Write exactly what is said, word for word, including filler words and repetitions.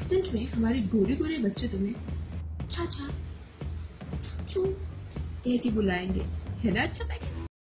Accent में हमारे गोरे गोरे बच्चे तुम्हें चाचा चाचू कह के बुलाएंगे, है ना अच्छा पैकेट।